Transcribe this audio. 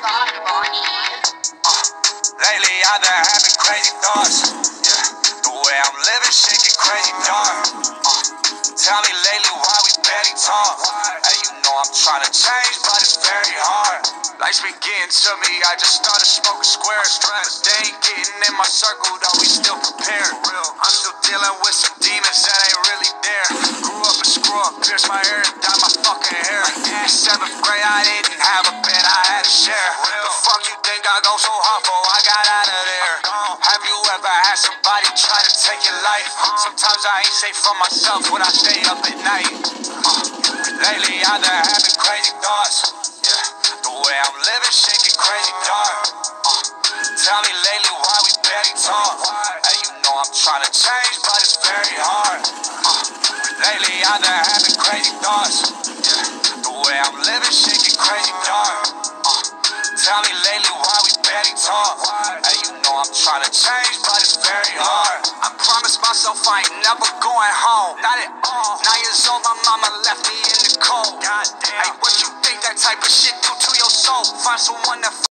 Lately I've been having crazy thoughts. Yeah, the way I'm living, shit get crazy dark. Tell me lately why we barely talk. Hey, you know I'm trying to change, but it's very hard. Life's been getting to me, I just started smoking squares. But they ain't getting in my circle, though we still prepared. I'm still dealing with some demons that ain't really there. Grew up a screw up, pierced my ear, dyed my fucking hair. In 7th grade, I didn't have a bed, I had to share. The fuck you think I go so hard for? I got out of there. Have you ever had somebody try to take your life? Sometimes I ain't safe for myself when I stay up at night. Lately I've been having crazy thoughts. Yeah, the way I'm living, shit get crazy dark. Tell me lately why we barely talk. Hey, you know I'm trying to change, but it's very hard. Lately I've been having crazy thoughts. Yeah, the way I'm living, shit get crazy dark. Tell me lately why we barely talk. Hey, you know I'm trying to change, but it's very hard. I promised myself I ain't never going home. Not at all. 9 years old, my mama left me in the cold. Goddamn. Hey, what you think that type of shit do to your soul? Find someone that